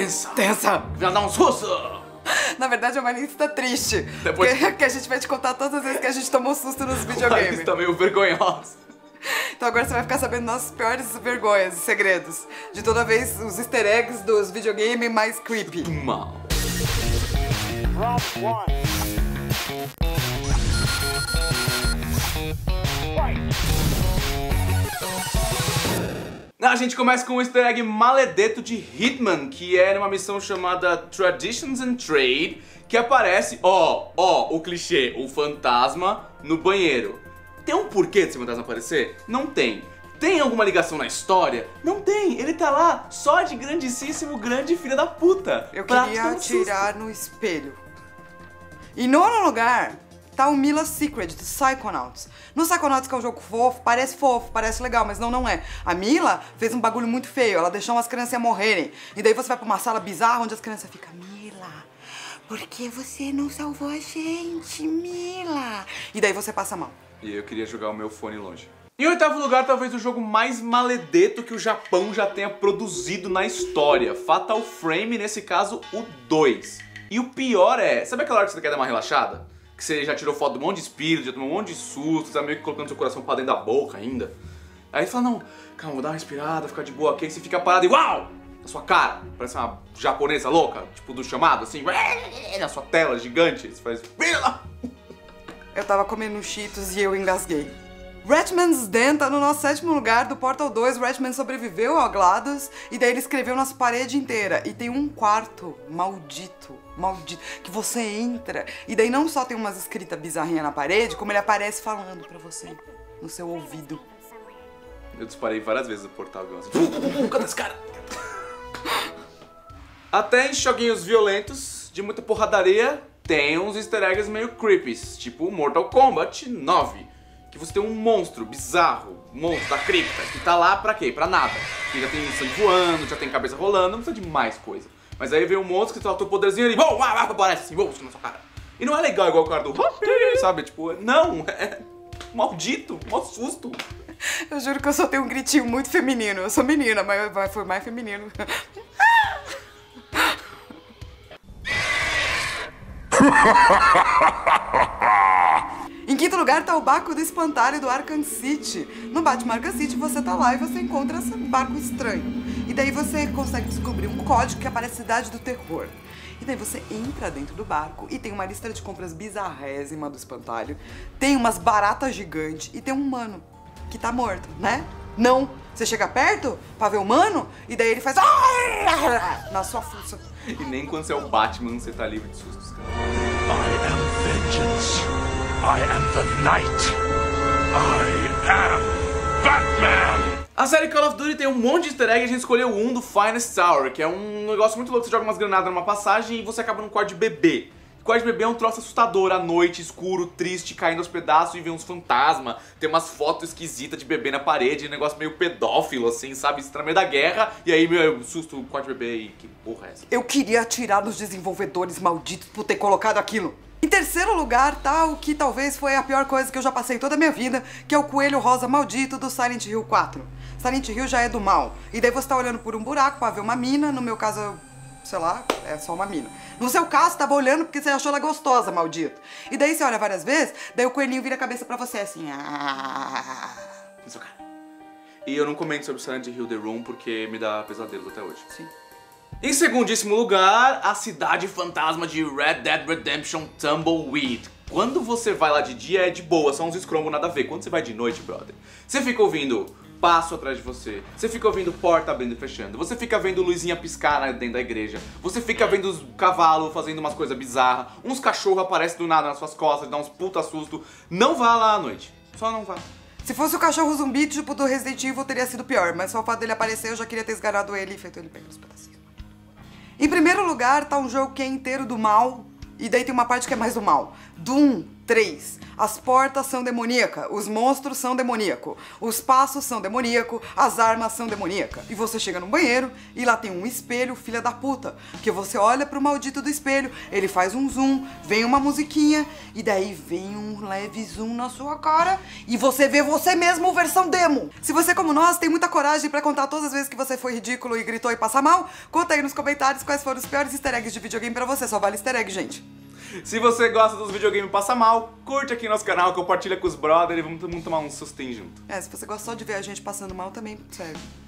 tensa. Tensa. Vai dar um susto. Na verdade é uma lista triste. Depois... Que a gente vai te contar todas as vezes que a gente tomou susto nos videogames. Isso tá meio vergonhoso. Então agora você vai ficar sabendo nossas piores vergonhas e segredos. De toda vez os easter eggs dos videogames mais creepy. Mal. A gente começa com um easter egg maledeto de Hitman, que é numa missão chamada Traditions and Trade, que aparece, o clichê, o fantasma no banheiro. Tem um porquê desse fantasma aparecer? Não tem. Tem alguma ligação na história? Não tem. Ele tá lá só de grandíssimo, grande filha da puta. Eu queria atirar no espelho. Em nono lugar, tá o Mila's Secret, do Psychonauts. No Psychonauts, que é um jogo fofo, parece legal, mas não é. A Mila fez um bagulho muito feio, ela deixou umas crianças morrerem. E daí você vai pra uma sala bizarra onde as crianças ficam, Mila, por que você não salvou a gente, Mila? E daí você passa mal. E eu queria jogar o meu fone longe. Em oitavo lugar, talvez o jogo mais maledeto que o Japão já tenha produzido na história. Fatal Frame, nesse caso, o 2. E o pior é, sabe aquela hora que você quer dar uma relaxada? Que você já tirou foto de um monte de espírito, já tomou um monte de susto, você tá meio que colocando seu coração pra dentro da boca ainda. Aí você fala, não, calma, vou dar uma respirada, ficar de boa aqui. Aí você fica parado e uau! Na sua cara, parece uma japonesa louca, tipo do chamado, assim, na sua tela gigante. Você faz, eu tava comendo Cheetos e eu engasguei. Ratman's Den tá no nosso sétimo lugar do Portal 2. Ratman sobreviveu ao GLaDOS e daí ele escreveu nossa parede inteira. E tem um quarto maldito, que você entra e daí não só tem umas escritas bizarrinhas na parede, como ele aparece falando pra você, no seu ouvido. Eu disparei várias vezes o portal, cadê esse cara? Até em joguinhos violentos, de muita porradaria, tem uns easter eggs meio creepy, tipo Mortal Kombat 9. Que você tem um monstro bizarro, monstro da cripta, que tá lá pra quê? Pra nada. Que já tem sangue voando, já tem cabeça rolando, não precisa de mais coisa. Mas aí vem um monstro que tá o teu poderzinho ali, aparece assim, na sua cara. E não é legal igual o cara do sabe? Tipo, não, é maldito, mó susto. Eu juro que eu só tenho um gritinho muito feminino. Eu sou menina, mas foi mais feminino. Em quinto lugar tá o barco do espantalho do Arkham City. No Batman Arkham City você tá lá e você encontra esse barco estranho. E daí você consegue descobrir um código que aparece Cidade do Terror. E daí você entra dentro do barco e tem uma lista de compras bizarrésima do espantalho. Tem umas baratas gigantes e tem um humano que tá morto, né? Não! Você chega perto pra ver o humano e daí ele faz na sua fuça. E nem quando você é o Batman você tá livre de sustos, cara. I am vengeance. I am the night. I am Batman. A série Call of Duty tem um monte de easter egg e a gente escolheu um do Finest Hour, que é um negócio muito louco, você joga umas granadas numa passagem e você acaba num quarto de bebê. O quarto de bebê é um troço assustador, à noite, escuro, triste, caindo aos pedaços e vê uns fantasmas, tem umas fotos esquisitas de bebê na parede, um negócio meio pedófilo, assim, sabe? Isso tá no meio da guerra, e aí, meu, susto, o quarto de bebê e que porra é essa? Eu queria atirar nos desenvolvedores malditos por ter colocado aquilo. Em terceiro lugar tá o que talvez foi a pior coisa que eu já passei toda a minha vida, que é o coelho rosa maldito do Silent Hill 4. Silent Hill já é do mal, e daí você tá olhando por um buraco pra ver uma mina, no meu caso, sei lá, é só uma mina. No seu caso, você tava olhando porque você achou ela gostosa, maldito. E daí você olha várias vezes, daí o coelhinho vira a cabeça pra você assim, Isso, cara. E eu não comento sobre Silent Hill The Room porque me dá pesadelos até hoje. Sim. Em segundíssimo lugar, a cidade fantasma de Red Dead Redemption Tumbleweed. Quando você vai lá de dia é de boa, são uns escrombos nada a ver. Quando você vai de noite, brother, você fica ouvindo passo atrás de você, você fica ouvindo porta abrindo e fechando, você fica vendo luzinha piscar dentro da igreja, você fica vendo os cavalos fazendo umas coisas bizarras, uns cachorros aparecem do nada nas suas costas, dá uns puta susto. Não vá lá à noite, só não vá. Se fosse o cachorro zumbi tipo do Resident Evil teria sido pior, mas só o fato dele aparecer eu já queria ter esganado ele e feito ele pegar nos pedacinhos. Em primeiro lugar tá um jogo que é inteiro do mal, e daí tem uma parte que é mais do mal. Doom 3. As portas são demoníacas, os monstros são demoníacos, os passos são demoníacos, as armas são demoníacas. E você chega no banheiro e lá tem um espelho, filha da puta. Que você olha pro maldito do espelho, ele faz um zoom, vem uma musiquinha e daí vem um leve zoom na sua cara e você vê você mesmo versão demo. Se você, como nós, tem muita coragem pra contar todas as vezes que você foi ridículo e gritou e passa mal, conta aí nos comentários quais foram os piores easter eggs de videogame pra você. Só vale easter egg, gente. Se você gosta dos videogames Passa Mal, curte aqui nosso canal, compartilha com os brothers e vamos tomar um sustinho junto. Se você gostou de ver a gente passando mal, também serve.